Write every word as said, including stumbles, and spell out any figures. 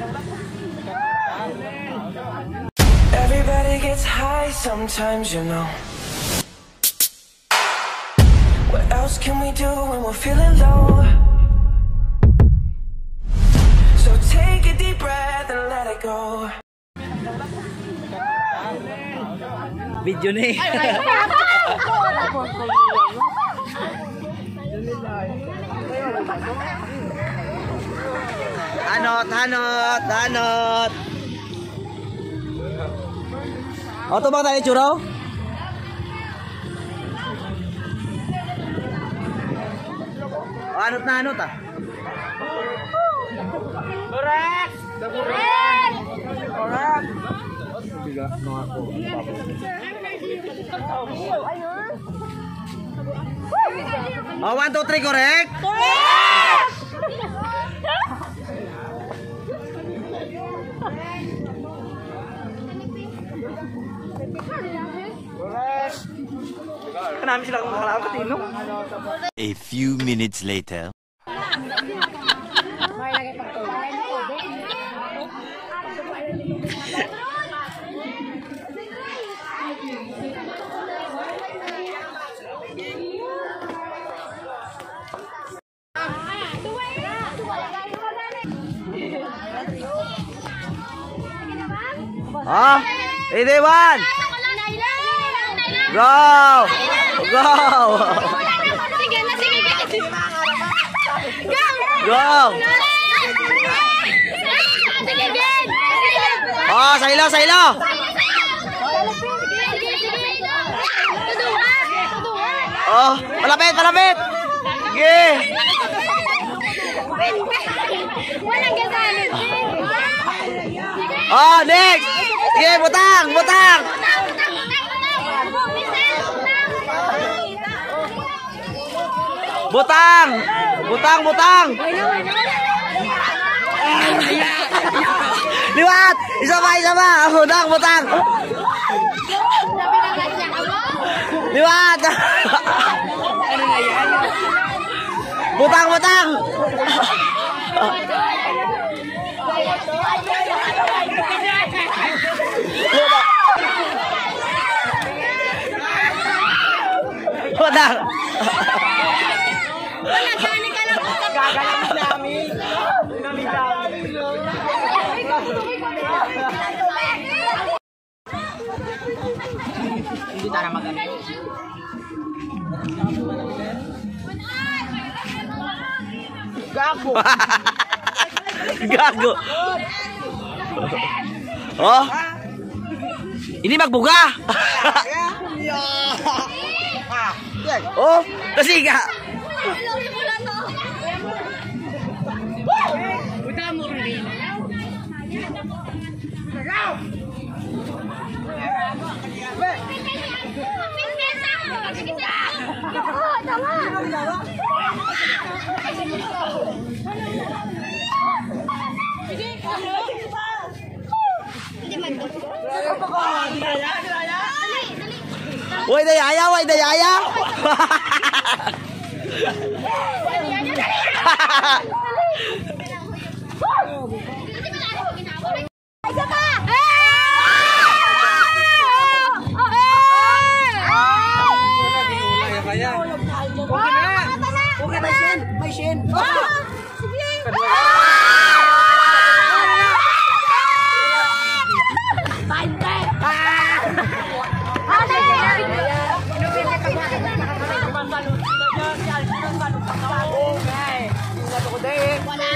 Everybody gets high sometimes, you know. What else can we do when we're feeling low? So take a deep breath and let it go. Video ni. Hanot, hanot, hanot. O, ito bang tayo churro? O, hanot na hanot ah. Correct! Correct! Correct! Biga, no ako. O, one, two, three, correct? Correct! Kanami sila kung makalakot, no? A few minutes later. Ah, ini one. Go! Go! Sige na, sige. Go! Sige, Jen! Oh, sa ilo, sa ilo! Oh, palapit, palapit! Sige! Walang gasalit, Jen! Oh, next! Sige, butang, butang! Butang! Butang, butang! Liwat! Isa pa, isa pa! Butang, butang! Liwat! Butang, butang! Butang! Gagalap namin. Hindi tayo maganda. Gago. Gago. Oh. Ini magbuga. Oh, kasi ka. Woi dayaya, woi dayaya. Wala.